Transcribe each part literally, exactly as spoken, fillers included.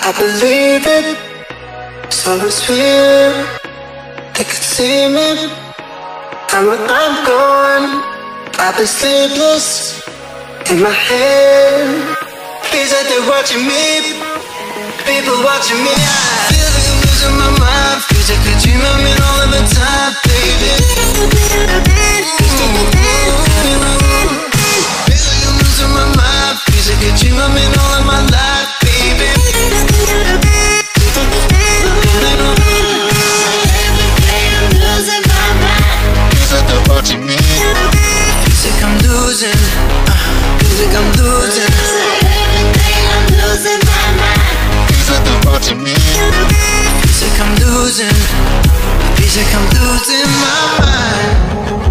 I believe it, so it's real. They could see me, and when I'm gone, I've been sleepless in my head. Feels like they're watching me, people watching me. I feel like I'm losing my mind. Feels like a dream I'm in all of the time, baby. Feel like I'm losing my mind. Feels like a dream I'm in all of my life, baby. Watching me. Feels like I'm losing, uh, feels like I'm losing. Everything, I'm losing my mind. Feels like they're watching me. Feels like I'm losing, feels like I'm losing my mind.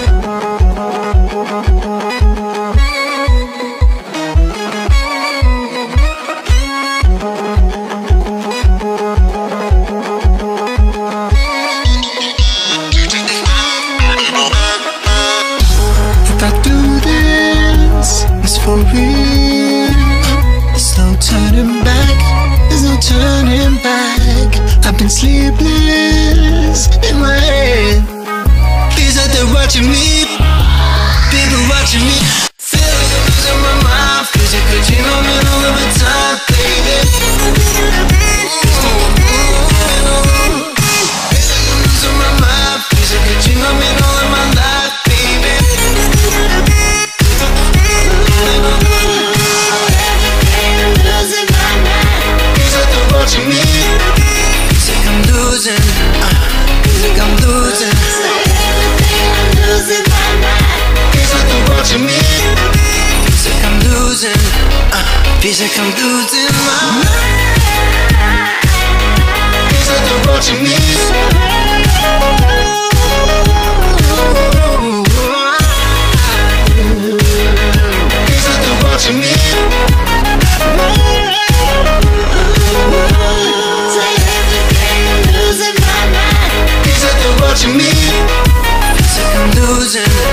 For real, there's no turning back, there's no turning back. I've been sleepless in my head. Feels like they're watching me, people watching me. Feel like I'm losing my mind. Feels like a dream I'm in all of the time, baby. Feel like I'm losing my mind. Feels like a dream I'm in all of my life, baby. Watching me. Feels like I'm losing, uh, feels like I'm losing. Everything, I'm losing my mind. Feels like they're watching me. Feels like I'm losing, uh, feels like I'm losing my mind. Feels like they're watching me. Feels like they're watching me. Watching me, feels like I'm losing.